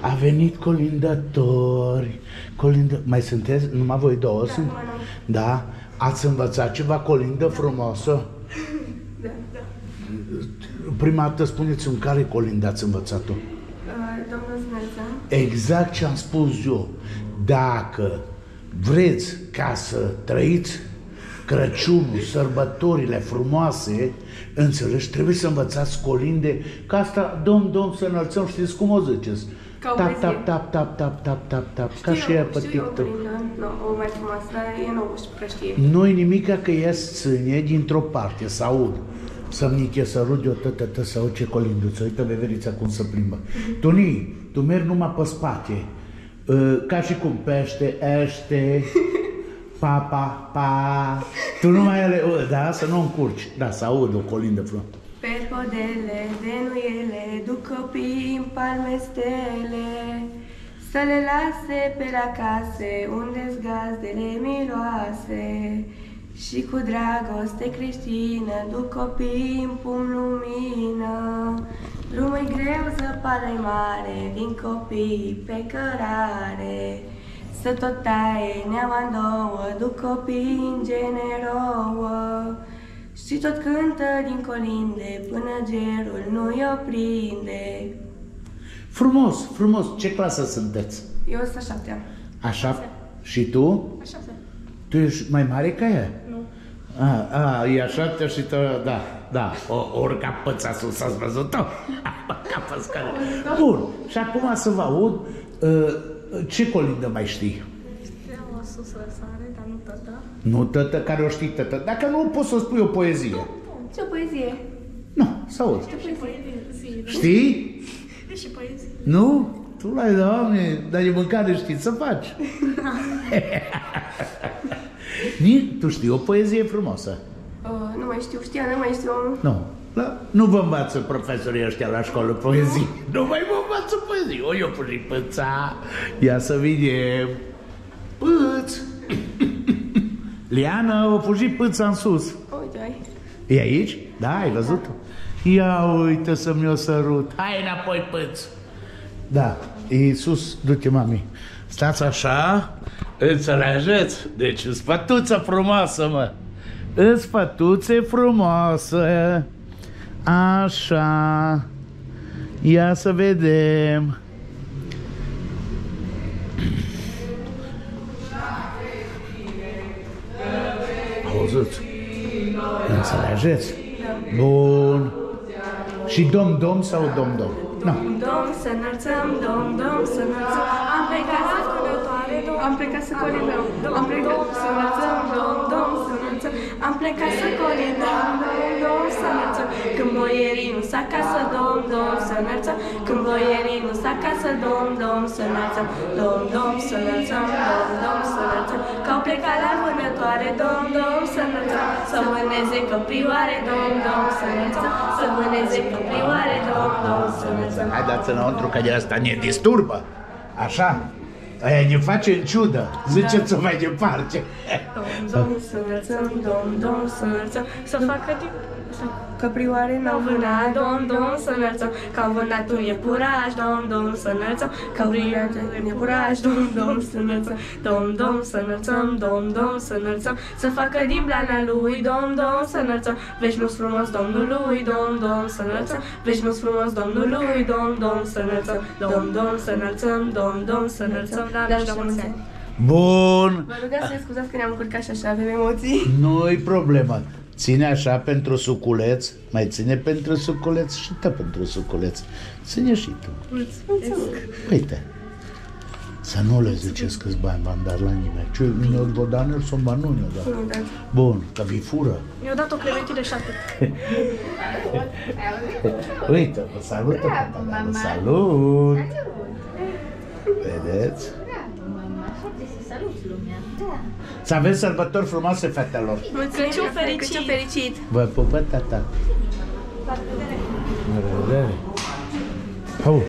A venit colindători. Mai sunteți? Numai voi două sunt? Da? Ați învățat ceva colindă frumoasă? Da, da. Prima dată spuneți în care colindă ați învățat-o? Domnul Smelța. Exact ce am spus eu. Dacă vreți ca să trăiți Crăciunul, sărbătorile frumoase, înțelegi, trebuie să învățați colinde, că asta, domn, să înălțăm, știți cum o ziceți? Tap, tap, tap, tap, tap, tap, tap, tap, ca și ea pe TikTok. O mai frumoasă, dar e nouă și prea știe. Nu-i nimica că ea ține dintr-o parte, să aud. Să-mi niche, să rud eu tătă, să aud ce colinduță. Uite, veverița cum se plimbă. Toni, tu mergi numai pe spate. Ca și cum pește, ește, pa. Tu numai ele, da, să nu încurci. Da, să aud o colindă frumoasă. Pe podele de nuiele duc copii în palme stele, să le lase pe la case unde-s gazdele miloase. Și cu dragoste creștină duc copii în pumn lumină. Drumul-i greu, zăpada-i mare, vin copii pe cărare. Să tot taie neaua în două, duc copii în generouă. Și tot cântă din colinde până gerul nu-i oprinde. Frumos, frumos. Ce clasă sunteți? Eu sunt a 7-a. A 7? Și tu? A 7-a. Tu ești mai mare ca ea? Nu. E a 7-a și tu, da. O urca păța sus, ați văzut-o? Ca pe scară. Bun, și acum să vă aud, ce colindă mai știi? Steaua sus răsare, dar nu tătă. Nu tătă, care o știi tătă. Dacă nu, poți să spui o poezie. Ce poezie? Nu, să aud. Ce poezie? Știi? E și poezie. Nu? Tu l-ai, Doamne, dar de mâncare știi să faci. Tu știi o poezie frumoasă? Nu mai știu, nu mai știu. Nu. Nu vă învață profesorii ăștia la școală poezii. Nu mai vă învață poezii. Eu pun și păța. Ia să vedem. Pâț. Liana, o pun și pâța în sus. Uite, ai. E aici? Da, ai văzut-o? Ia uite să-mi o sărut. Hai înapoi, pâț. Da, Iisus, du-te, mami. Stați așa, înțelegeți? Deci, spătuță frumoasă, mă. Spătuțe frumoasă. Așa. Ia să vedem. Auziți? Înțelegeți? Bun. Și dom sau dom? Dom, să înălțăm, dom, să înălțăm. Am plecat să călătoare, am plecat să colindăm. Am plecat să înălțăm, dom, să înălțăm. Am plecat să colindăm, dom, să înălțăm. Când boierii nu s acasă, dom, să înălțăm. Când boierii nu s acasă, dom, să înălțăm. Dom, să înălțăm, dom, să înălțăm. Că au plecat la vânătoare, dom, să înălțăm. Să vâneze căprioare, dom, să înălțăm. Să vâneze căprioare, dom, să înălțăm. Haideți înăuntru că de asta ne disturbă. Așa? Aia ne face în ciudă. Ziceți-o mai departe. Dom, să înălțăm, dom, să înălțăm. Să facă căprioare n-au vânat, dom, să înălțăm. Că au vânat un iepuraș, dom, să înălțăm. Că au vânat un iepuraș, dom, să înălțăm. Dom, să înălțăm, dom, să înălțăm. Să facă din blana lui, dom, să înălțăm. Veșnic frumos Domnului, dom, să înălțăm. Veșnic frumos Domnului, dom, să înălțăm. Dom, să înălțăm, dom, să înălțăm. La mulți ani. Bun. Vă rugați să scuzați că ne-am încurcat și așa, avem emoții. Nu-i problemă. Ține așa pentru suculeț, mai ține pentru suculeț și tă pentru suculeț. Ține și tu. Mulțumesc. Uite, să nu le ziceți câți bani v-am dat la nimeni. Ce, mi-au dat Nelson bani, nu mi-au dat. Bun, că vi fură. Mi-au dat o clementină și atât. Uite, vă salută, vă salut. Vedeți? Să aveți sărbători frumoase, fetelor. Crăciun fericit! Crăciun fericit! Vă pupă, tata. La revedere!